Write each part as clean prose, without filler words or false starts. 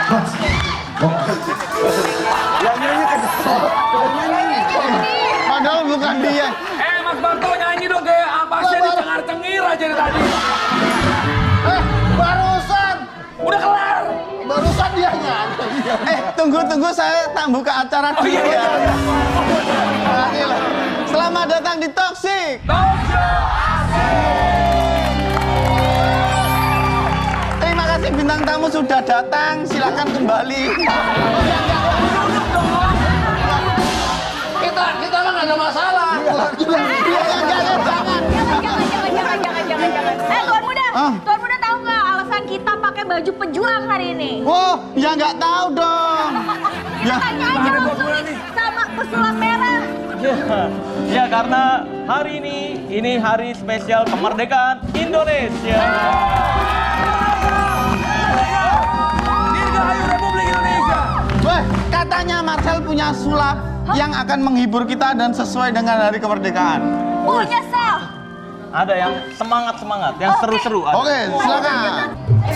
Yang nyanyi kan. Padahal bukan dia. Mas Barto nyanyi dong kayak apa sih dicengar-cengir aja dari tadi. Barusan. Udah kelar. Barusan dia nyanyi. Tunggu saya tak buka acara dulu ya. Selamat datang di Toxic. Terima kasih bintang tamu sudah datang. Silakan kembali. Kita mah nggak ada masalah. Jangan. Tuan muda tahu nggak alasan kita pakai baju pejuang hari ini? Oh, ya nggak tahu dong. Tanya aja langsung sama pesulap merah. Ya, karena hari ini hari spesial kemerdekaan Indonesia. Dirgahayu Republik Indonesia. Wah, katanya Marcel punya sulap yang akan menghibur kita dan sesuai dengan hari kemerdekaan. Punya sel. Ada yang semangat, yang seru-seru. ada. Oke, silakan.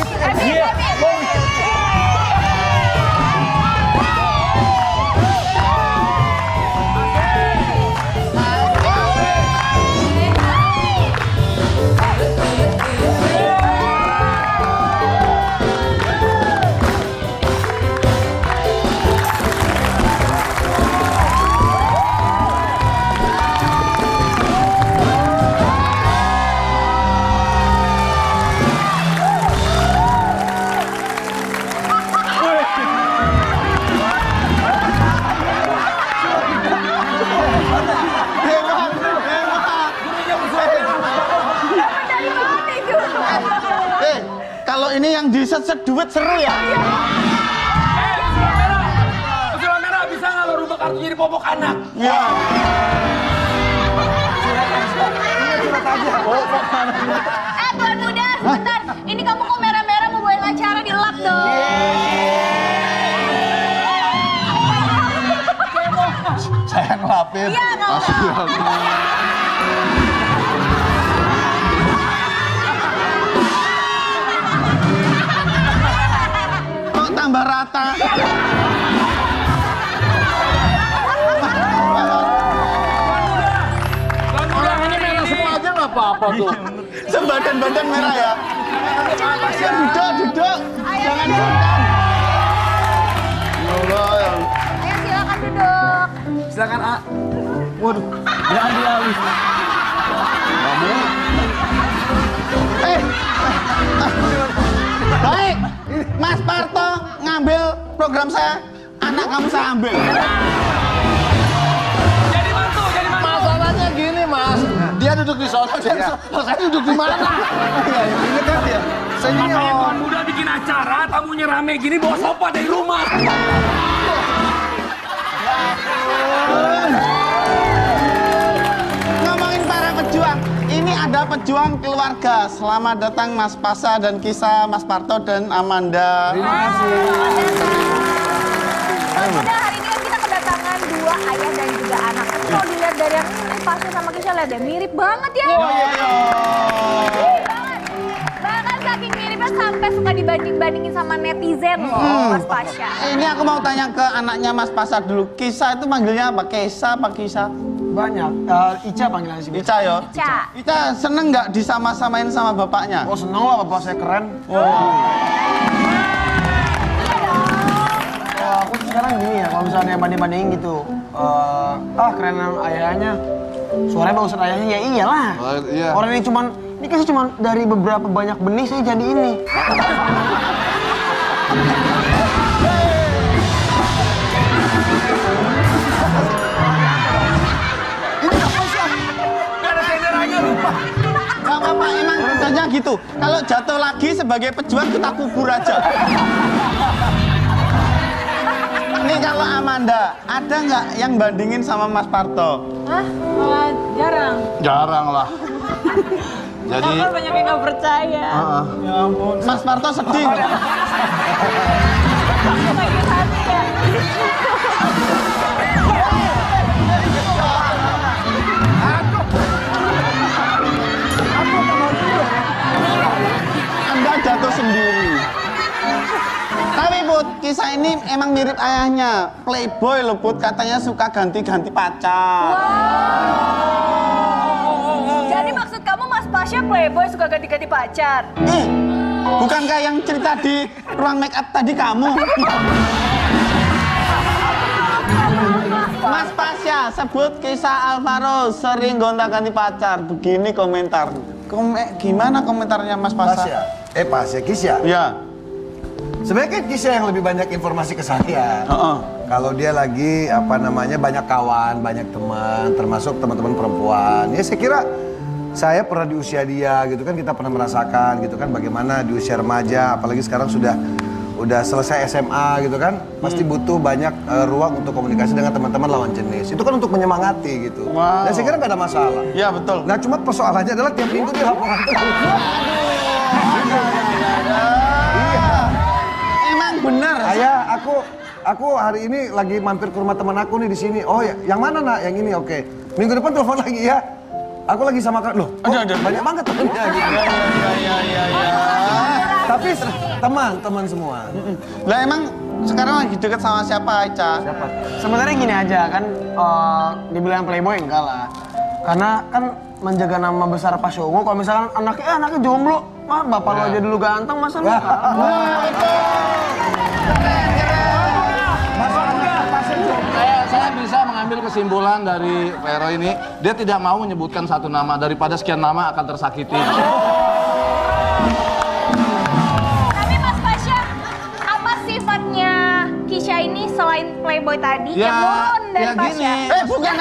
Kalau ini yang diset-set duit seru ya? Pesulap merah bisa nggak lo rubah kartu jadi popok anak? Ya. Tuan muda, sebentar. Ini kamu kok merah-merah mau bawain acara di lap dong. Saya ngelapin. Iya, nggak apa-apa. Kok tambah rata? Orang ini merah semua aja nggak apa-apa tuh. Sebadan-badan merah ya? Duduk. Jangan sungkan. Ayo silakan duduk. Silakan A. Waduh, jangan dialih. Baik, Mas Parto ngambil program saya, anak kamu saya ambil. Jadi mantu. Masalahnya gini Mas, dia duduk di sana dan saya duduk di mana? Ini kan dia Makanya senior. tuan muda bikin acara, tamunya rame gini bawa sofa dari rumah. Ngomongin para pejuang, ini ada pejuang keluarga. Selamat datang Mas Pasa dan Kisah, Mas Parto dan Amanda. Terima kasih. Udah hari ini kan kita kedatangan dua ayah dan juga anak. Tapi kalau dilihat dari yang ini, Pasha sama Kisha lihat deh, mirip banget ya. Mirip banget. Bahkan saking miripnya sampai suka dibanding-bandingin sama netizen loh, Mas Pasha. Ini aku mau tanya ke anaknya Mas Pasa dulu. Kisah itu manggilnya apa? Kesa apa Kisah? Banyak. Ica panggilannya sih. Ica ya? Ica. Ica seneng nggak disama-samain sama bapaknya? Oh seneng lah bapak saya keren. Aku tuh sekarang gini ya, kalau misalnya banding-bandingin gitu, keren ayahnya, suaranya bagusan ayahnya, ya iyalah. Iya. Orang ini kan cuma dari beberapa banyak benih saya jadi ini. Gak apa-apa, emang contohnya gitu. Kalau jatuh lagi sebagai pejuang kita kubur aja. Ini kalau Amanda, ada nggak yang bandingin sama Mas Parto? Hah? Malah jarang. Jarang lah. Jadi Kan banyak yang nggak percaya. Mas Parto sedih. Sakit hati ya. Anda jatuh sendiri. Tapi Bu, Put, kisah ini emang mirip ayahnya. Playboy loh, Put. Katanya suka ganti-ganti pacar. Jadi maksud kamu Mas Pasha playboy suka ganti-ganti pacar? Bukankah yang cerita di ruang make up tadi kamu? Mas Pasha sebut kisah Alvaro sering gonta-ganti pacar. Begini komentar. Gimana komentarnya Mas Pasha? Pasha, Kisha. Ya. Sebenarnya kan Kisha yang lebih banyak informasi ke saya. Kalau dia lagi banyak kawan, banyak teman, termasuk teman-teman perempuan. Ya saya kira saya pernah di usia dia gitu kan, kita pernah merasakan gitu kan bagaimana di usia remaja, apalagi sekarang sudah selesai SMA gitu kan, pasti butuh banyak ruang untuk komunikasi dengan teman-teman lawan jenis. Itu kan untuk menyemangati gitu. Wow. Dan saya kira nggak ada masalah. Ya betul. Nah cuma persoalannya adalah tiap minggu dia laporan terus. Iya. Emang benar. Ayah, aku hari ini lagi mampir ke rumah teman aku nih di sini. Oh ya, yang mana nak? Yang ini, oke. Minggu depan telepon lagi ya. Aku lagi sama loh. Ada. Banyak banget temennya gitu. Iya. Tapi teman semua. Lah emang sekarang lagi deket sama siapa, Ica? Siapa? Sebenarnya gini aja kan, dibilang playboy enggak lah. Karena kan menjaga nama besar Pak Syongo, kalau misalkan anaknya jomblo, bapak lo aja dulu ganteng, masa lu Saya bisa mengambil kesimpulan dari Vero ini, dia tidak mau menyebutkan satu nama daripada sekian nama akan tersakiti. Tapi Mas Pasha, apa sifatnya Kisha ini selain playboy tadi? Ya, Turun dari ya Pasha. gini. Bukan.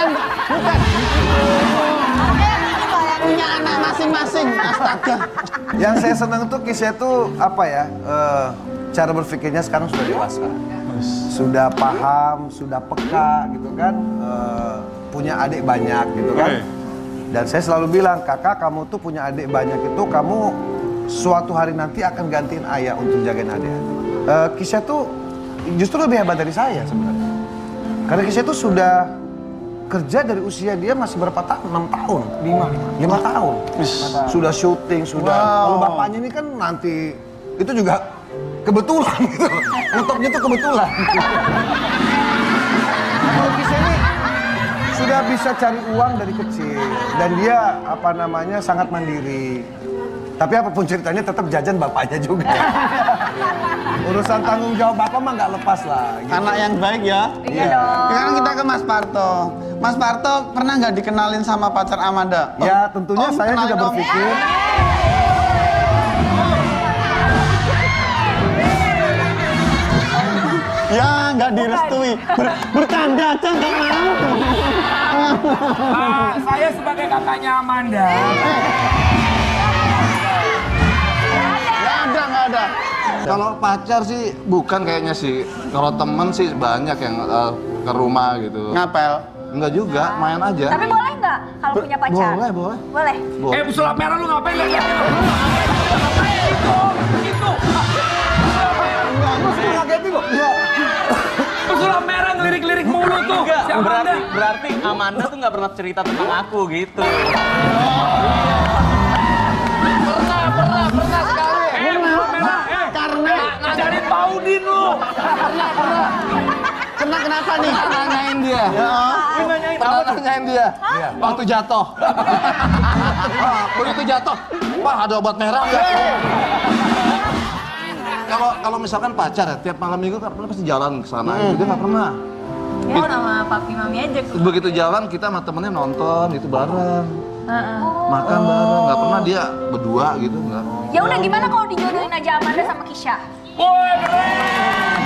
Punya anak masing-masing, astaga. Yang saya senang tuh Kisha tuh cara berpikirnya sekarang sudah dewasa. Sudah paham, sudah peka gitu kan, punya adik banyak gitu kan. Dan saya selalu bilang, kakak kamu tuh punya adik banyak itu, kamu suatu hari nanti akan gantiin ayah untuk jagain adik. Kisha tuh justru lebih hebat dari saya sebenarnya. Karena Kisha tuh sudah kerja dari usia dia masih berapa tahun? 6 tahun? 5 tahun. Sudah syuting, sudah. Kalau bapaknya ini kan nanti, itu juga kebetulan gitu. Ngetopnya tuh kebetulan. Kalau Kisha ini sudah bisa cari uang dari kecil. Dan dia sangat mandiri. Tapi apapun ceritanya tetap jajan bapaknya juga. Urusan tanggung jawab bapak mah nggak lepas lah. Gitu. Anak yang baik ya. Iya dong. Sekarang kita ke Mas Parto. Mas Parto pernah nggak dikenalin sama pacar Amanda? Ya tentunya saya juga kenalin berpikir. Ya nggak direstui. Bercanda aja nggak mau. Saya sebagai kakaknya Amanda. Nggak ada. Kalau pacar sih bukan kayaknya sih. Kalau temen sih banyak yang ke rumah gitu. Ngapel. Enggak juga, main aja. Tapi boleh nggak kalau punya pacar? Boleh. Boleh. Pesulap merah lu ngapain lihat-lihatin? Itu. Pesulap merah ngelirik-lirik mulu tuh. Berarti Amanda tuh nggak pernah cerita tentang aku gitu. Pernah sekali. Pesulap merah. Karena ngajarin Paudin lu. Kenapa nih? Nanyain dia. Nanyain dia. Waktu jatuh. Begitu jatuh, Pak ada obat merah nggak? Kalau misalkan pacar ya, tiap malam minggu kan pasti jalan ke sana. Dia nggak pernah. Ya sama papi mami aja. Begitu jalan kita sama temennya nonton itu bareng. Makan bareng, nggak pernah dia berdua gitu nggak. Ya udah gimana kalau dijodohin aja Amanda sama Kisha? Woi keren.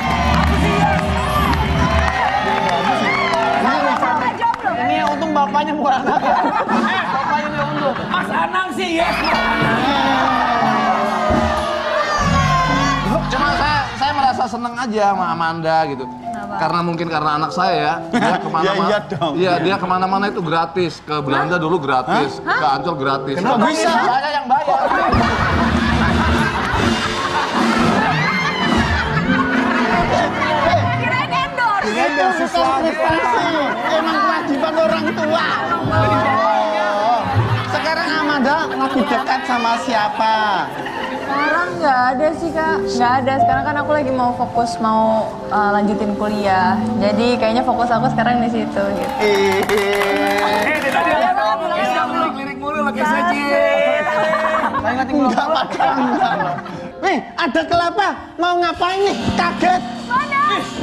Ini yang untung bapaknya bukan anaknya. Bapaknya yang untung. Mas Anang sih yes. Cuma saya merasa seneng aja sama Amanda gitu. Karena mungkin karena anak saya, dia kemana-mana. Iya dong. Iya, dia kemana-mana itu gratis. Ke Belanda dulu gratis, ke Ancol gratis. Kenapa bisa? Saya yang bayar. Kirain endorse. Bukan prestasi. Emang kewajiban orang tua. Sekarang Amanda lagi dekat sama siapa? Sekarang nggak ada sih kak, nggak ada. Sekarang kan aku lagi mau fokus lanjutin kuliah. Jadi kayaknya fokus aku sekarang di situ gitu. Lirik mulu lagi saja. Enggak padahal. Ada kelapa. Mau ngapain nih? Kaget. Mana?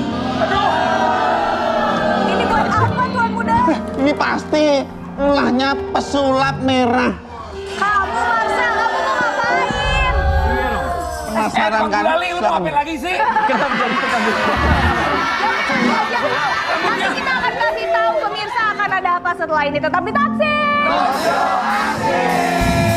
Ini buat apa Tuan Muda? Ini pasti ulahnya pesulap merah. Kamu Marcel, kamu mau ngapain? Penasaran kan? Lali, lu mau ngapain lagi sih? Kenapa jadi tukang Nanti kita akan kasih tahu pemirsa akan ada apa setelah ini. Tetap di Taksi.